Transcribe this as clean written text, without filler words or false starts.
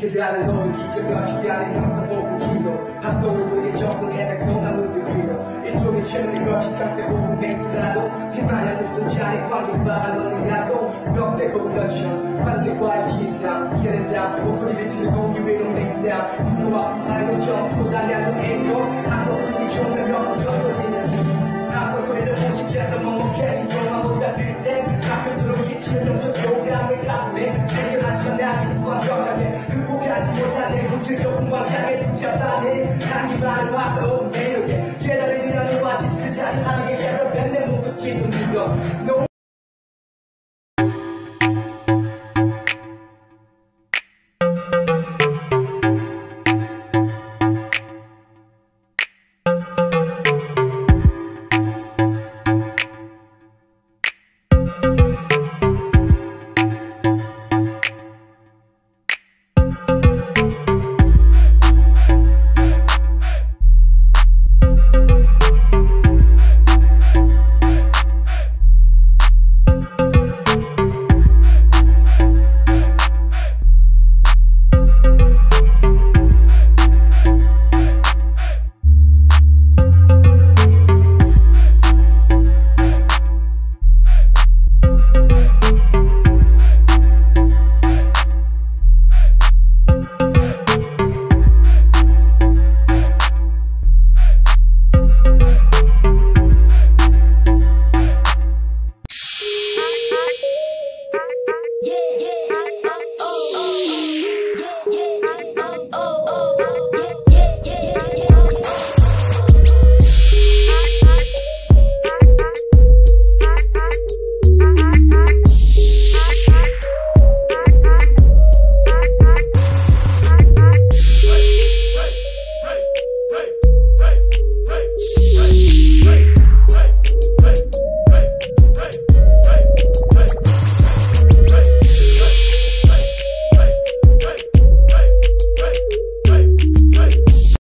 그대는 너를 기적과 주변에 항상 보고 기도 합동을 보게 적응해 달콤한 무드 위로 일종의 최면의 것이 깎여보고 맹수라도 태만한 눈치 안에 광기 바라보는 가도 벽대고 던져 관객과의 기싸움 이겨낸다 목소리를 치는 공기 위로 맹수다 분노와 부사를 견디고 달려는 앵콜 한번뿐이 좋은 몇 젖어지는 나도 소리를 못 시켜서 먹먹해진 동화보다 들때 가끔수록 기치는 영적 교감을 가슴에 해결하지만 아직 완벽하게 극복하지 못하네 구체적 공방장에 붙잡다네 향기만을 봐도 매력에 깨달음이라는 와지 틀지 않은 하나의 개별 밴드 모두 찌는 거